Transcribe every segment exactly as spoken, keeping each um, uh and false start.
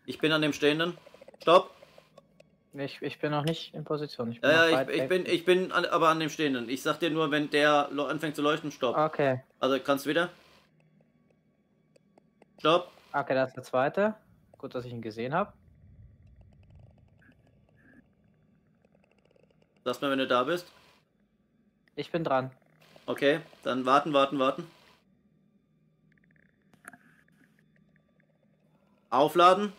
Ich bin an dem Stehenden. Stopp. Ich, ich bin noch nicht in Position. Ich bin, Ja, ja, ich, ich bin, ich bin an, aber an dem Stehenden. Ich sag dir nur, wenn der anfängt zu leuchten, stopp. Okay. Also kannst du wieder. Stopp. Okay, das ist der zweite. Gut, dass ich ihn gesehen habe. Sag's mir, wenn du da bist. Ich bin dran. Okay, dann warten, warten, warten. Aufladen.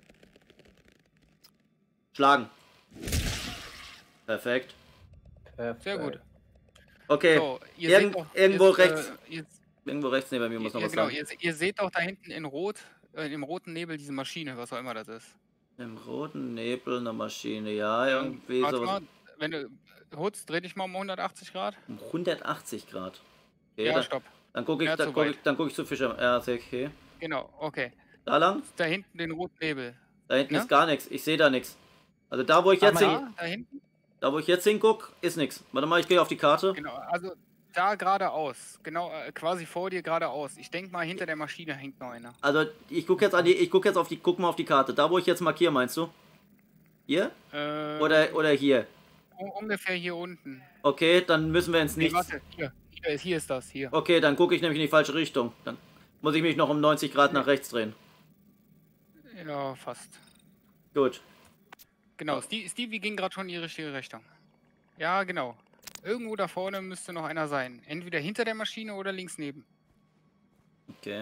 Schlagen. Perfekt. Perfekt. Sehr gut. Okay, So, ihr Irgend, seht auch, irgendwo jetzt, rechts. Äh, jetzt, Irgendwo rechts neben mir muss noch ja, was genau, sein. ihr, ihr seht auch da hinten in Rot, äh, im roten Nebel diese Maschine, was auch immer das ist. Im roten Nebel eine Maschine, ja, irgendwie Ähm, warte sowas. mal, wenn du hutzt, dreh dich mal um hundertachtzig Grad. Um hundertachtzig Grad. Okay, Ja, dann, stopp. dann gucke ich, Ja, dann zu guck weit. ich, dann guck ich zu Fischer. Ja, okay. Genau, okay. Da lang? Da hinten den roten Nebel. Da hinten Ne? ist gar nichts. Ich sehe da nichts. Also da, wo ich Ach, jetzt man- hin, Da, da hinten? da, wo ich jetzt hinguck, ist nichts. Warte mal, ich gehe auf die Karte. Genau, also da geradeaus. Genau, äh, quasi vor dir geradeaus. Ich denke mal, hinter der Maschine hängt noch einer. Also ich gucke jetzt an die, ich gucke jetzt auf die, guck mal auf die Karte. Da, wo ich jetzt markiere, meinst du? Hier? Äh, Oder, oder hier? un- ungefähr hier unten. Okay, dann müssen wir ins Nee, Nichts. warte, hier. Hier ist, hier ist das, hier. Okay, dann gucke ich nämlich in die falsche Richtung. Dann muss ich mich noch um neunzig Grad nach rechts drehen. Ja, fast. Gut. Genau, Stevie, Stevie ging gerade schon in die richtige Richtung. Ja, genau. Irgendwo da vorne müsste noch einer sein. Entweder hinter der Maschine oder links neben. Okay.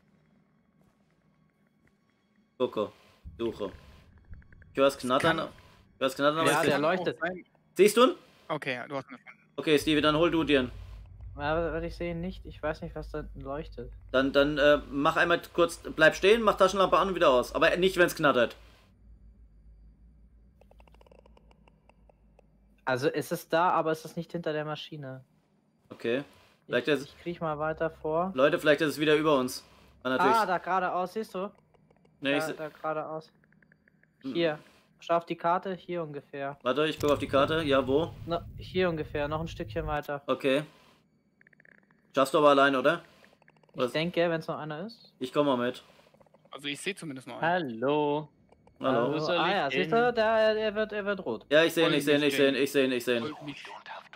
Gucke. Suche. Ich höre es knattern. kann- Ich höre es knattern, aber Ja, ich der seh- kann leuchtet. auch sein- Siehst du ihn? Okay, ja, du hast ihn gefunden. Okay, Stevie, dann hol du dir ihn. Aber ich sehe ihn nicht. Ich weiß nicht, was da leuchtet. Dann, dann äh, mach einmal kurz, bleib stehen, mach Taschenlampe an und wieder aus. Aber nicht, wenn es knattert. Also ist es da, aber es ist nicht hinter der Maschine. Okay. Vielleicht Ich, ist, ich kriech mal weiter vor. Leute, vielleicht ist es wieder über uns. Kann natürlich. Ah, da geradeaus, siehst du? nee, ich, Da, se- da geradeaus. Hm. Hier. Schau auf die Karte, hier ungefähr. warte, ich gucke auf die Karte. Ja, wo? No, hier ungefähr, noch ein Stückchen weiter. Okay. Schaffst du aber allein, oder? Ich Was? denke, wenn es noch einer ist. Ich komme mal mit. Also ich sehe zumindest noch einen. Hallo. Hallo. Wo soll ah ich ja, hin? siehst du, der, er, wird, er wird rot. Ja, ich sehe ihn, Wollen ich sehe ihn, nicht ich sehe ihn, gehen. ich sehe ihn, ich sehe ihn. Wollte nicht.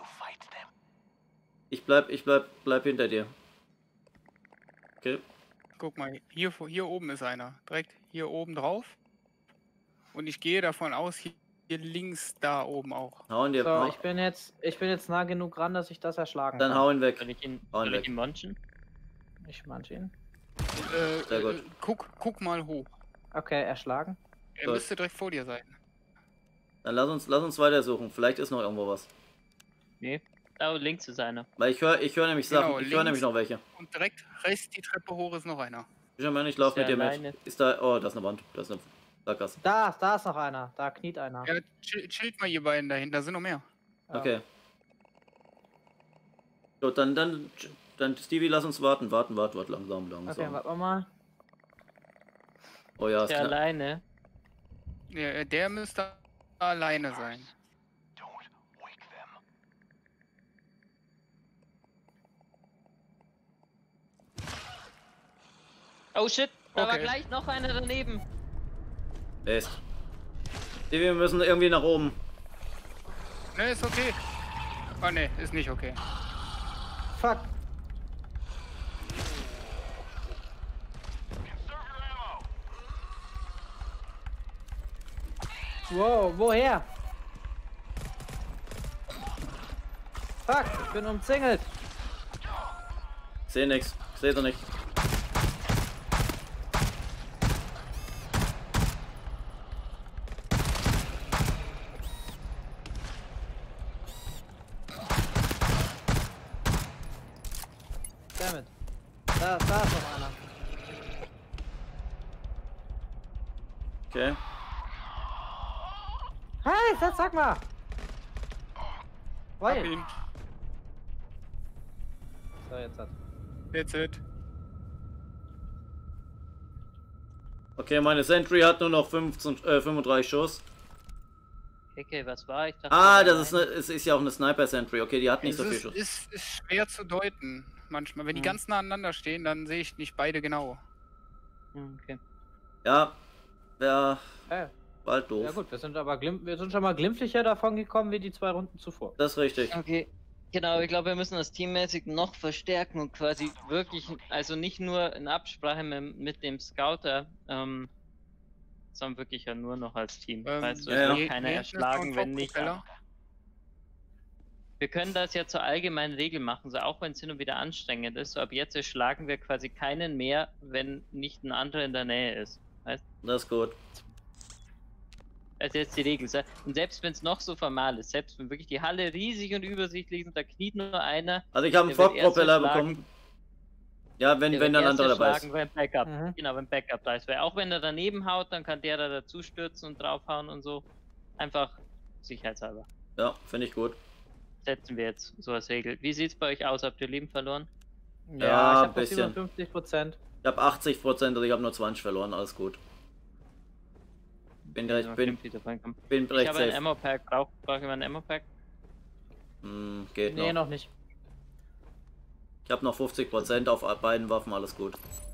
Ich bleib, ich bleib, bleib hinter dir. Okay. Guck mal, hier, vor- hier oben ist einer. Direkt hier oben drauf. Und ich gehe davon aus, hier, hier links da oben auch. Hau ihn dir. So, hau, ich bin jetzt, ich bin jetzt nah genug ran, dass ich das erschlagen dann kann. hau ihn weg. Soll ich ihn, Hau ihn soll weg. ich ihn munchen? Ich manche ihn. Äh, Sehr gut. äh, guck, guck mal hoch. Okay, erschlagen. Er Gut. müsste direkt vor dir sein. Dann lass uns, lass uns weiter suchen. Vielleicht ist noch irgendwo was. Nee. Da links ist einer. Weil ich höre, ich höre nämlich Sachen. Genau, ich höre links. nämlich noch welche. Und direkt rechts die Treppe hoch ist noch einer. Ich meine, ich laufe Ist mit dir der mit. alleine? Ist da. Oh, da ist eine Wand. Da ist eine Sackgasse. Da, da ist noch einer. Da kniet einer. Ja, chill, chillt mal ihr beiden dahin, da sind noch mehr. Ja. Okay. Gut, dann, dann, dann, Stevie, lass uns warten. Warten, warten, warten. Langsam, langsam. Okay, warten wir mal. Oh ja, Ist ist der knapp. alleine? Der, der müsste alleine sein. Oh shit, da war Okay. gleich noch einer daneben. Ist. Stevie, wir müssen irgendwie nach oben. Ne, ist okay. Oh ne, ist nicht okay. Fuck. Wow, woher? Fuck, ich bin umzingelt. Ich seh nix. Ich seh doch nicht. Dammit. Da, da ist noch einer. Okay. Hey, sag, sag mal. Hab Weil. ihn. So, jetzt hat. That's it. Okay, meine Sentry hat nur noch fünfzehn, äh, fünfunddreißig Schuss. Okay, was war? Ich dachte, Ah, der das war ist, eine, es ist ja auch eine Sniper Sentry. Okay, die hat nicht Es so viel ist, Schuss. ist, ist schwer zu deuten. Manchmal, wenn die Hm. ganz nah aneinander stehen, dann sehe ich nicht beide genau. allein. Hm, Okay. Ja, wäre Äh, bald doof. ja gut, wir sind aber glimm wir sind schon mal glimpflicher davon gekommen wie die zwei Runden zuvor. Das ist richtig. Okay. Genau, ich glaube, wir müssen das teammäßig noch verstärken und quasi wirklich, also nicht nur in Absprache mit, mit dem Scouter, ähm, sondern wirklich ja nur noch als Team. Ähm, weißt du, ja, es ja. wird keiner erschlagen, wenn nicht. Propeller. Wir können das ja zur allgemeinen Regel machen, so auch wenn es hin und wieder anstrengend ist. So ab jetzt erschlagen wir quasi keinen mehr, wenn nicht ein anderer in der Nähe ist. Weißt? Das ist gut. Das ist jetzt die Regel. so. Und selbst wenn es noch so formal ist, selbst wenn wirklich die Halle riesig und übersichtlich ist und da kniet nur einer. Also ich habe einen der wird erst Fog-Propeller erschlagen- bekommen. Ja, wenn, der wenn wird dann ein erst anderer dabei ist. erschlagen, wenn Backup. Mhm. Genau, wenn Backup da ist. Weil auch wenn er daneben haut, dann kann der da dazu stürzen und draufhauen und so. Einfach sicherheitshalber. Ja, finde ich gut. Setzen wir jetzt so als Regel. Wie sieht's bei euch aus? Habt ihr Leben verloren? Ja, ich habe noch bisschen. siebenundfünfzig Prozent. Ich habe achtzig Prozent, also ich habe nur zwanzig verloren, alles gut. Bin recht, bin, bin Ich recht habe ein safe. Ammo-Pack. Brauche brauch ich mal ein Ammo-Pack? Hm, geht Nee, noch. noch nicht. Ich habe noch fünfzig Prozent auf beiden Waffen, alles gut.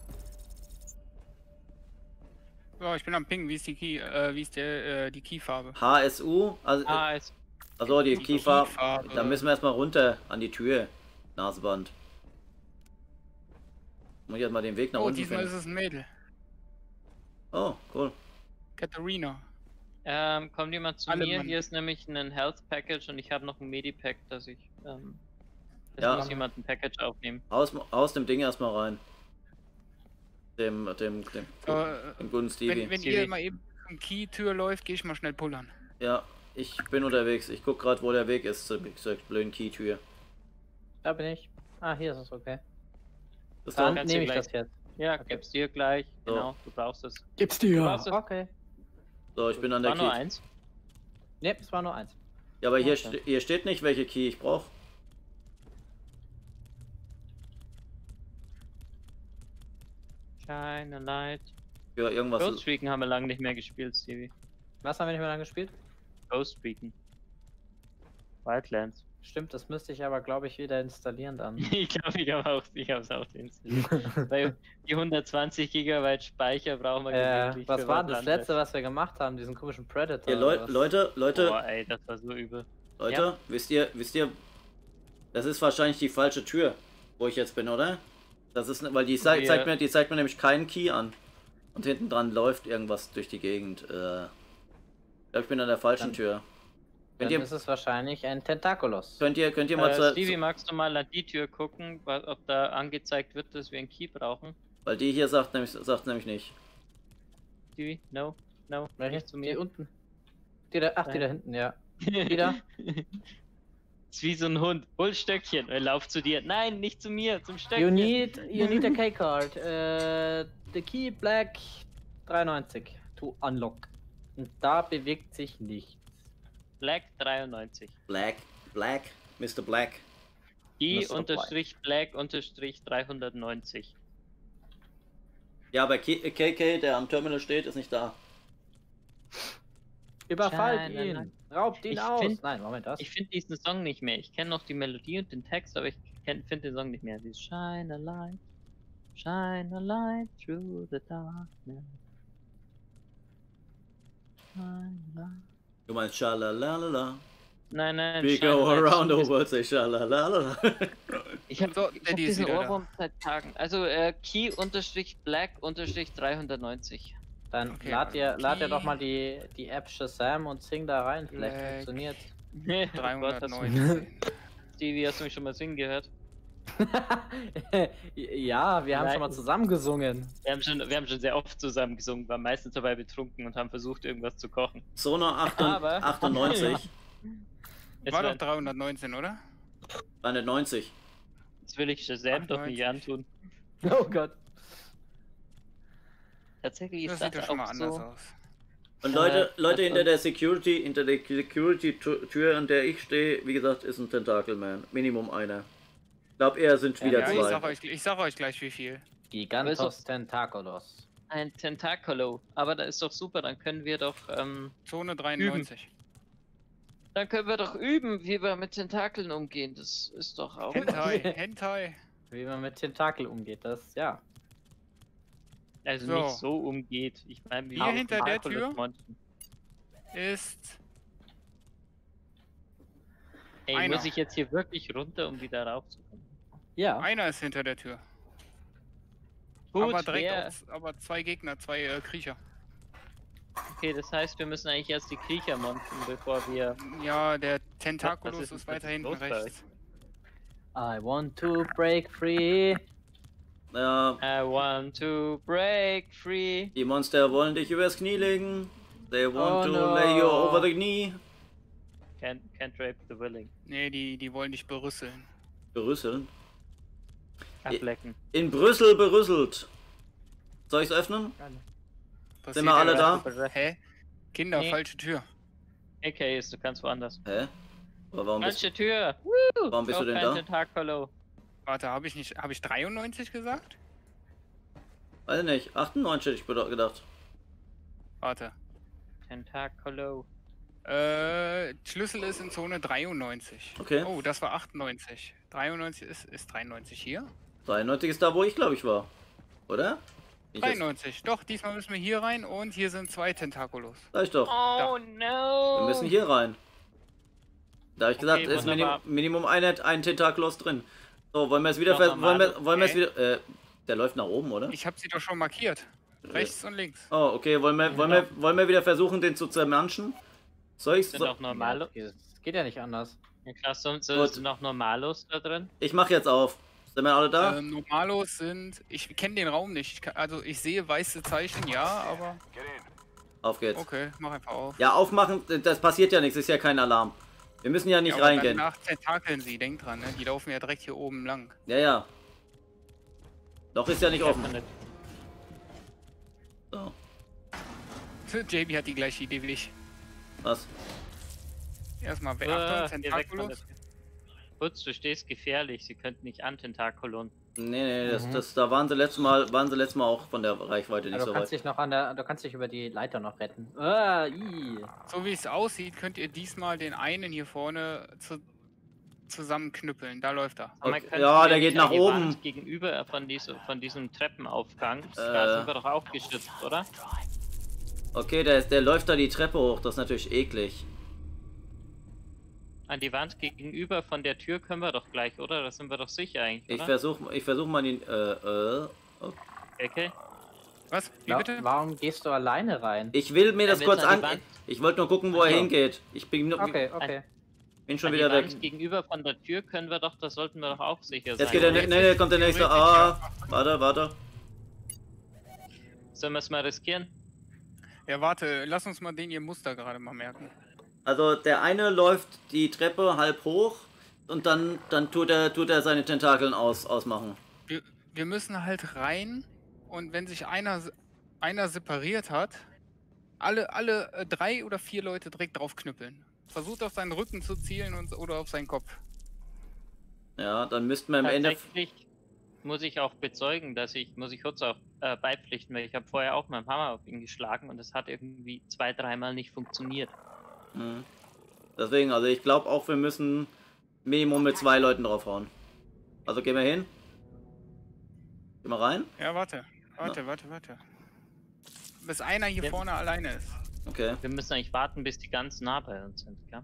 Ja, ich bin am Ping. Wie ist die Key, äh, wie ist der, äh, die Keyfarbe? H S U, also, Ah, ist. also die die Kiefer, Keyfarbe. da müssen wir erstmal runter an die Tür. Naseband. Muss ich erstmal den Weg nach Oh, unten diesmal ist finden. es ein Mädel. Oh, cool. Katharina. Ähm, kommt jemand zu Alle mir? Mann. Hier ist nämlich ein Health Package und ich habe noch ein Medipack, dass ich. Ähm, es Ja. muss jemand ein Package aufnehmen. Aus, aus dem Ding erstmal rein. Dem, dem, dem, So, dem guten Stevie. wenn wenn Stevie. ihr mal eben zum Key-Tür läuft, gehe ich mal schnell pullern. Ja, ich bin unterwegs. Ich guck gerade, wo der Weg ist zur, zur blöden Key-Tür. Da bin ich. Ah, hier ist es okay. Das ist Dann doch, kannst du nehme ich gleich- das jetzt. Ja, Okay. gib's dir gleich. So. Genau, du brauchst es. Gib's Du brauchst es. Okay. so, ich bin an War der nur Key. eins. Ne, es war nur eins. Ja, aber hier, Okay. ste hier steht nicht, welche Key ich brauche. Shine a light. Für irgendwas. Ghost Streaken haben wir lange nicht mehr gespielt, Stevie. Was haben wir nicht mehr lange gespielt? Ghost Streaken. Wildlands. Stimmt, das müsste ich aber, glaube ich, wieder installieren dann. Ich glaube, ich habe auch, ich habe es auch installiert. Weil die hundertzwanzig Gigabyte Speicher brauchen wir äh, gelegentlich was für war das Wildlands. letzte, was wir gemacht haben? Diesen komischen Predator. Hier, oder Leu was? Leute, Leute, Boah, ey, das war so übel. Leute, Ja. wisst ihr, wisst ihr, das ist wahrscheinlich die falsche Tür, wo ich jetzt bin, oder? Das ist, weil die zei Wir- zeigt mir, die zeigt mir nämlich keinen Key an. Und hinten dran läuft irgendwas durch die Gegend. Äh, ich glaube, ich bin an der falschen Dann- Tür. Dann Könnt ihr, ist es wahrscheinlich ein Tentakulos. könnt ihr, könnt ihr mal Äh, zur, Stevie, magst du mal an die Tür gucken, wa- ob da angezeigt wird, dass wir einen Key brauchen? weil die hier sagt nämlich, sagt nämlich nicht. Stevie? No? No? Welche? Nicht zu Die mir? unten. Die da, ach, die da hinten, ja. Die da? Ist wie so ein Hund. Hol Stöckchen. Er lauft zu dir. Nein, nicht zu mir, zum Stöckchen. You need, you need a key card. Äh, the key black dreiundneunzig to unlock. Und da bewegt sich nichts. Black dreiundneunzig. Black, Black, Mister Black. Die Mister unterstrich Black unterstrich dreihundertneunzig. Ja, aber K KK, der am Terminal steht, ist nicht da. Überfallt Nein, nein, ihn! nein. Raubt ihn Ich aus! find- Nein, Moment, was? Ich finde diesen Song nicht mehr. Ich kenne noch die Melodie und den Text, aber ich finde den Song nicht mehr. Dieses Shine a light, shine a light through the darkness. Shine a light. Du meinst Schalalalala. Nein, nein, We shine a go light around the through the- world, say Schalalalala. Ich habe So, ich hab Daddy ist diesen wieder da. Ohrwurm seit Tagen. Also äh, Key unterstrich Black unterstrich dreihundertneunzig. Dann Okay, lad ihr, lad ihr Key. doch mal die, die App Shazam und sing da rein, vielleicht Black. funktioniert. dreihundertneunzehn. Stevie, hast du mich schon mal singen gehört? Ja, wir haben schon mal Nein. zusammen gesungen. Wir haben schon, wir haben schon sehr oft zusammen gesungen, waren meistens dabei betrunken und haben versucht, irgendwas zu kochen. Sonar Aber- achtundneunzig. Es War war, doch dreihundertneunzehn, oder? dreihundertneunzig. das will ich Shazam doch nicht achtundneunzig. antun. Oh Gott. Tatsächlich Das ist sieht das ja schon mal auch anders so. aus. Und Leute, Äh, Leute das- hinter der Security, hinter der Security-Tür, an der ich stehe, wie gesagt, ist ein Tentakelman. Minimum einer. Ich glaube, eher sind wieder Ja, ich sag, zwei. euch, ich sag euch gleich wie viel. Gigantos Also- Tentakulos. Ein Tentacolo. Aber da ist doch super, dann können wir doch, ähm, Zone dreiundneunzig. dann können wir doch üben, wie wir mit Tentakeln umgehen. Das ist doch auch. Hentai, Hentai. Wie man mit Tentakel umgeht, das, ja. Also So. nicht so umgeht. Ich meine, wie Hier auch hinter der Tentaculus Tür? Monster. Ist. Ey, einer. muss ich jetzt hier wirklich runter, um wieder raufzukommen? Ja. Einer ist hinter der Tür. Gut, aber direkt wer- auf, aber zwei Gegner, zwei äh, Kriecher. Okay, das heißt, wir müssen eigentlich erst die Kriecher monten, bevor wir... Ja, der Was Tentaculus ist denn ist weiter plötzlich hinten los bei rechts. I want to break free. Ja, I want to break free. die Monster wollen dich übers Knie legen. They want Oh to no. lay you over the knee. Can't, can't rape the willing. Nee, die, die wollen dich berüsseln. Berüsseln. Ablecken. In Brüssel berüsselt. Soll ich's öffnen? Passiert Sind wir alle ja- da? Hä? Kinder, Nee. falsche Tür. A K ist, du kannst woanders. Hä? Aber warum bist, Falsche Tür! Woo! warum bist du Auch denn kein da? Tentaculo. Warte, habe ich nicht. Habe ich dreiundneunzig gesagt? Weiß ich nicht. achtundneunzig hätte ich gedacht. Warte. Tentaculo. Äh, Schlüssel ist in Zone dreiundneunzig. Okay. Oh, das war achtundneunzig. dreiundneunzig ist, ist dreiundneunzig hier? dreiundneunzig ist da, wo ich glaube ich war. Oder? Ich jetzt, dreiundneunzig. Doch, diesmal müssen wir hier rein und hier sind zwei Tentaculus. sag ich doch. Oh no! Wir müssen hier rein. Da habe ich gesagt, Okay, ist Minim, wunderbar. Minimum ein, ein Tentaculus drin. So, wollen wir es wieder Noch vers normal. wollen wir, wollen wir es Hä? wieder. Äh, der läuft nach oben, oder? Ich habe sie doch schon markiert. Rechts und links. Oh, okay, wollen wir, wollen wir, wollen wir wieder versuchen, den zu zermanschen? Soll ich's? Sind So, auch Normalos. Ja, das geht ja nicht anders. Ja, klar, so, so Gut. sind auch Normalos da drin. ich mach jetzt auf. Sind wir alle da? Ähm, Normalos sind. Ich kenne den Raum nicht. Ich kann, also ich sehe weiße Zeichen, ja, aber. Auf geht's. Okay, mach einfach auf. Ja, aufmachen, das passiert ja nichts, ist ja kein Alarm. Wir müssen ja nicht Ja, aber reingehen. Danach tentakeln sie, denk dran, ne? Die laufen ja direkt hier oben lang. Ja, ja. Doch ist ja nicht offen. Nicht. So, J B hat die gleiche Idee wie ich. was? Erstmal weg. Äh, Achtung, geh weg von Tentaculus. der- Putz, du stehst gefährlich. Sie könnten nicht an Tentakulon. Nee, nee, das, Mhm. das, da waren sie letztes Mal, waren sie letztes Mal auch von der Reichweite nicht Ja, du so kannst weit. dich noch an der, du kannst dich über die Leiter noch retten. Ah, i. So wie es aussieht, könnt ihr diesmal den einen hier vorne zu, zusammenknüppeln. Da läuft er. Aber Okay, könnten ja, wir der nicht geht nach an die oben. Wand gegenüber von, diesem von diesem Treppenaufgang. Äh. Da sind wir doch auch geschützt, oder? Okay, der, ist- der läuft da die Treppe hoch, das ist natürlich eklig. An die Wand gegenüber von der Tür können wir doch gleich, oder? Da sind wir doch sicher eigentlich, Ich oder? versuch, ich versuch mal den, äh, äh, Okay. Was? Wie Wa- bitte? Warum gehst du alleine rein? ich will mir das Er kurz will's an die an, Wand. ich wollte nur gucken, wo Ach er so. hingeht. Ich bin, Okay, okay. bin schon An wieder die Wand weg. gegenüber von der Tür können wir doch, da sollten wir doch auch sicher Jetzt sein. geht der, oder? ne, ne, kommt der nächste, ah, warte, warte. Sollen wir es mal riskieren? Ja, warte, lass uns mal den ihr Muster gerade mal merken. Also der eine läuft die Treppe halb hoch und dann, dann tut er, tut er seine Tentakeln aus, ausmachen. Wir, wir müssen halt rein und wenn sich einer, einer separiert hat, alle, alle äh, drei oder vier Leute direkt draufknüppeln. Versucht auf seinen Rücken zu zielen und, oder auf seinen Kopf. Ja, dann müssten wir am Ende, Tatsächlich muss ich auch bezeugen, dass ich, muss ich kurz auch äh, beipflichten, weil ich habe vorher auch mit dem Hammer auf ihn geschlagen und es hat irgendwie zwei, dreimal nicht funktioniert. Hm. Deswegen, also ich glaube auch, wir müssen Minimum mit zwei Leuten draufhauen. Also gehen wir hin. Gehen wir rein. Ja, warte, warte, warte, warte. Bis einer hier Ja. vorne alleine ist. Okay. Wir müssen eigentlich warten, bis die ganz nah bei uns sind, gell?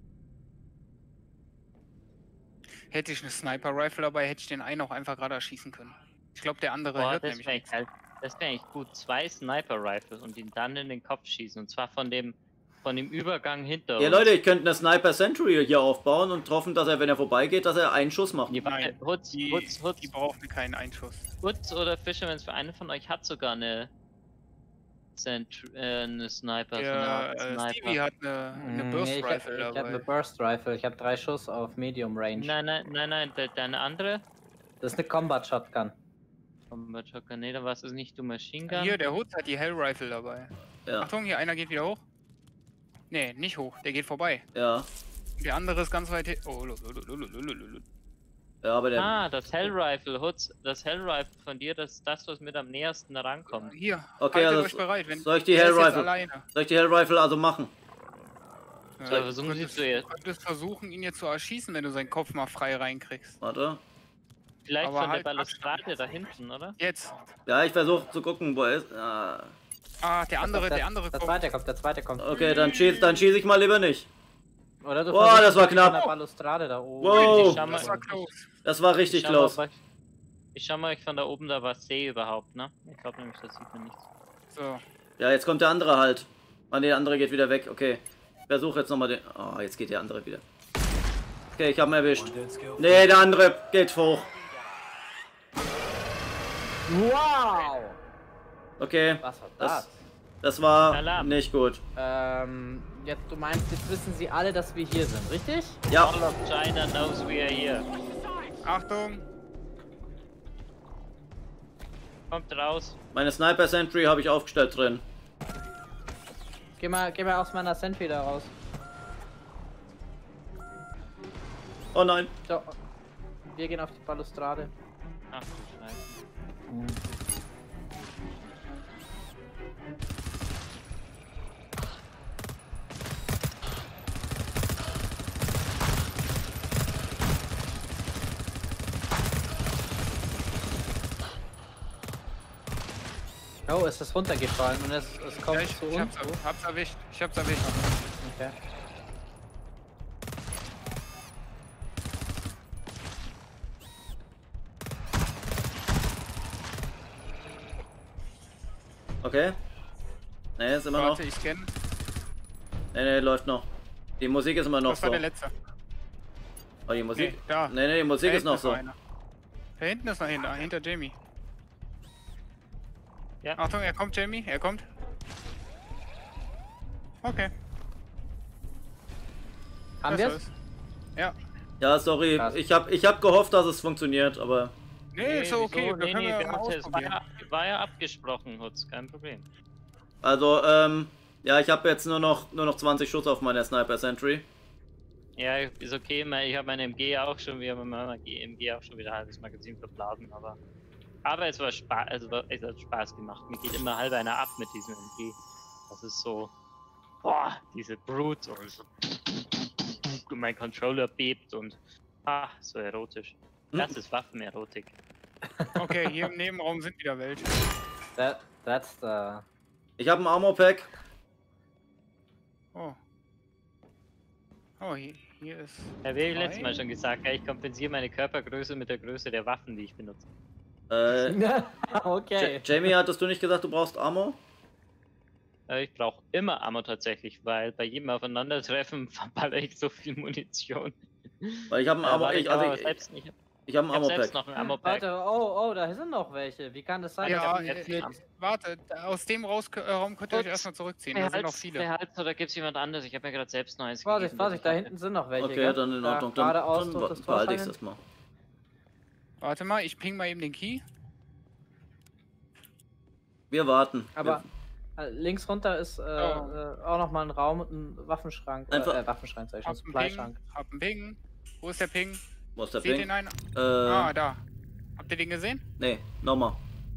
Hätte ich eine Sniper-Rifle dabei, hätte ich den einen auch einfach gerade erschießen können. Ich glaube, der andere Boah, hört das nämlich wäre nichts. geil. Das wäre eigentlich gut. Zwei Sniper-Rifles und ihn dann in den Kopf schießen. Und zwar von dem, von dem Übergang hinter Ja uns. Leute, ich könnte eine Sniper Sentry hier aufbauen und hoffen, dass er, wenn er vorbeigeht, dass er einen Schuss macht. Nee, warte, Nein, Hutz, Die, Hutz, Hutz, die brauchen keinen Einschuss. Hutz oder Fisherman's für einen von euch hat sogar eine, Sent äh, eine Sniper. so eine Der Art äh, Sniper. Stevie hat eine, eine Mm, Burst nee, ich hab- Rifle Ich habe eine dabei. Burst Rifle. Ich habe drei Schuss auf Medium Range. Nein, nein, nein, nein, de deine andere? Das ist eine Combat Shotgun. Combat Shotgun, nee, da war es nicht du Machine Gun. Hier, der Hutz hat die Hell Rifle dabei. Ja, Achtung, hier einer geht wieder hoch. Nee, nicht hoch, der geht vorbei. ja. Der andere ist ganz weit hin. Oh, lululululululul. Ja, aber der. Ah, das Hell Rifle, Hutz, das Hell Rifle von dir, das ist das, was mit am nähersten rankommt. Hier, Okay, haltet also euch bereit. Wenn, soll ich die der Hell ist jetzt Rifle- alleine. Soll ich die Hell Rifle also machen? Ja, So, versuchen du Sie könntest, zuerst. könntest versuchen, ihn jetzt zu erschießen, wenn du seinen Kopf mal frei reinkriegst. Warte. Vielleicht Aber von halt der Balustrade da hinten, oder? Jetzt. Ja, ich versuche zu gucken, wo er ist. Ah. Ah, der andere, der, der andere Der kommt. zweite kommt, der zweite kommt. Okay, dann schieß, dann schieß ich mal lieber nicht. Oder du Boah, versuchst das war von knapp. der Balustrade da oben. Wow. Ich schau mal, Das war close. Das war richtig ich schau mal, close. ob ich, ich schau mal, ob ich von da oben da was sehe überhaupt, ne? Ich glaube nämlich, das sieht man nichts. So. Ja, jetzt kommt der andere halt. Ah, nee, der andere geht wieder weg. Okay. Ich versuche jetzt nochmal den... Oh, jetzt geht der andere wieder. Okay, ich habe ihn erwischt. Nee, der andere geht hoch. Wow! Okay, Was war das, das? das war Alarm. nicht gut. Ähm, jetzt, du meinst, jetzt wissen sie alle, dass wir hier sind, richtig? Ja, All of China knows we are here. Achtung. Kommt raus. meine Sniper Sentry habe ich aufgestellt drin. Geh mal, geh mal aus meiner Sentry da raus. Oh nein. So, wir gehen auf die Balustrade. Ach du Scheiße. Oh, es ist runtergefallen und es, es kommt Ja, ich, zu ich uns. hab's, hab's erwischt. Ich hab's erwischt. Okay. Okay. Nee, ist immer noch. Warte, ich scanne. Nee, nee, läuft noch. Die Musik ist immer noch Das war so. der letzte. Oh, die Musik. Nee, da. Nee, nee, die Musik Da ist noch hinten so. einer. Da hinten ist noch hinter, hinter Jamie. Ja. Achtung, er kommt, Jamie. Er kommt. Okay. Haben das wir es? war's. Ja. Ja, sorry. Krass. Ich hab, ich hab gehofft, dass es funktioniert, aber. Nee, ist so okay. wieso? Wir Nee, können nee, ja wir mal hatten es. War ausprobieren. ja, war ja abgesprochen, Hutz, kein Problem. Also, ähm. Ja, ich habe jetzt nur noch nur noch zwanzig Schuss auf meiner Sniper Sentry. Ja, ist okay, ich habe meine M G auch schon, wir haben meine M G auch schon wieder ein halbes Magazin verblasen, aber. Aber es war Spaß, also es hat Spaß gemacht. Mir geht immer halb einer ab mit diesem M G. Das ist so. Boah, diese Brute und so. Und mein Controller bebt und. Ah, so erotisch. Hm. Das ist Waffenerotik. Okay, hier im Nebenraum sind wieder welche. That, that's the... Ich habe ein Armor Pack. Oh. Oh, hier, hier ist. Ja, wie ich Drei? letztes Mal schon gesagt, ja, ich kompensiere meine Körpergröße mit der Größe der Waffen, die ich benutze. Äh, okay. Ja- Jamie, hattest du nicht gesagt, du brauchst Armor? Äh, Ich brauche immer Ammo tatsächlich, weil bei jedem Aufeinandertreffen verballere ich so viel Munition. Weil ich habe ein Äh, Armor. weil Ich, also aber ich, selbst nicht. ich habe ein Ich habe Armor selbst Pack. noch ein Ammo-Pack. Warte, oh, oh, da sind noch welche. Wie kann das sein? Ja, dass die äh, jetzt äh, mit- warte, aus dem Raus äh, Raum könnt ihr euch Kurz, erstmal zurückziehen. Da sind noch viele. Behalt's oder gibt's jemand anderes? Ich habe mir gerade selbst neues Vorsicht, gegeben, Vorsicht, da das ich hinten sind noch welche. Okay, gell? dann in Da Ordnung. Dann, geradeaus dann durch das Tor behalte ich scheinen. das mal. Warte mal, ich ping mal eben den Key. Wir warten. Aber äh, links runter ist äh, Oh. äh, auch noch mal ein Raum und ein Waffenschrank. Einfach- Äh, äh, Waffenschrank, sag ich schon, Hab einen Supply-Schrank. Ping. Hab einen Ping. Wo ist der Ping? Wir, wo ist der Seht Ping? den einen? Äh, Ah, da. Habt ihr den gesehen? nee, nochmal.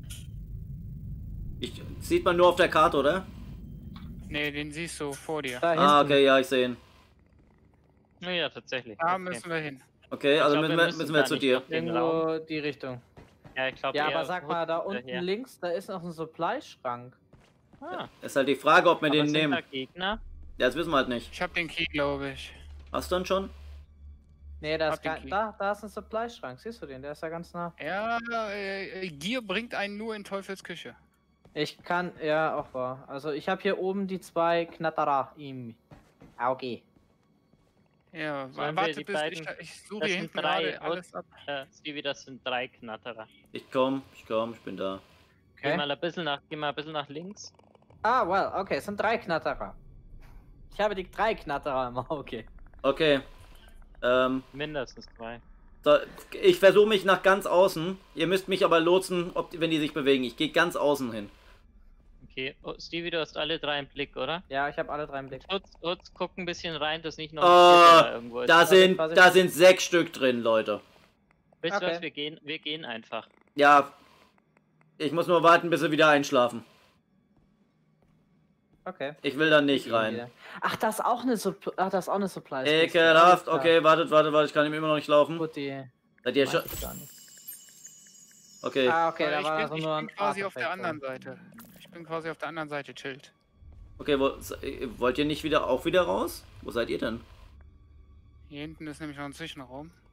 Ich, sieht man nur auf der Karte, oder? Nee, den siehst du vor dir. Da Ah, hinten. okay, ja, ich sehe ihn. Ja, ja, tatsächlich. Da okay. müssen wir hin. Okay, Ich also glaub, müssen wir wir, müssen müssen wir gar zu nicht dir. auf den Raum. Irgendwo die Richtung. Ja, ich glaube Ja, aber sag mal, da unten her. links, da ist noch ein Supply-Schrank. Ah, Ist halt die Frage, ob wir aber den sind nehmen. da Gegner? Ja, das wissen wir halt nicht. Ich hab den Key, glaube ich. Hast du ihn schon? Nee, da Hab ist, den gar, Key. da, da ist ein Supply-Schrank. Siehst du den? Der ist ja ganz nah. Ja, äh, Gier bringt einen nur in Teufels Küche. Ich kann, ja, auch wahr. Also ich habe hier oben die zwei Knatterer im Auge. Ja, Sollen wir warte die bis beiden- ich, ich suche das hier sind hinten drei gerade alles ab. Äh, Stevie, das sind drei Knatterer. Ich komm, ich komm, ich bin da. Geh Okay. mal ein bisschen nach, geh mal ein bisschen nach links. Ah, well, okay, es sind drei Knatterer. Ich habe die drei Knatterer im Auge. Okay. Ähm, Mindestens drei. so, ich versuche mich nach ganz außen. Ihr müsst mich aber lotsen, ob, wenn die sich bewegen. Ich gehe ganz außen hin. Okay, oh, Stevie, du hast alle drei im Blick, oder? Ja, ich habe alle drei im Blick. Hutz, Hutz, guck ein bisschen rein, dass nicht noch Oh, ein Vierter irgendwo ist. Da sind, Vorsicht. da sind sechs Stück drin, Leute. Wisst ihr Okay. was, wir gehen, wir gehen einfach. Ja. Ich muss nur warten, bis sie wieder einschlafen. Okay. Ich will da nicht Gehen rein. wieder. Ach, das ist auch eine Supply. Ach, das ist auch eine Supply. Ekelhaft. Okay, wartet, wartet, wartet. Ich kann ihm immer noch nicht laufen. Gut, die. Seid ihr weiß schon? ich gar nicht. Okay. Ah, okay, Weil da ich war bin, also ich nur bin ein quasi auf der Artefakt. anderen Seite. Ich bin quasi auf der anderen Seite, chillt. Okay, wo, wollt ihr nicht wieder auch wieder raus? Wo seid ihr denn? Hier hinten ist nämlich noch ein Zwischenraum.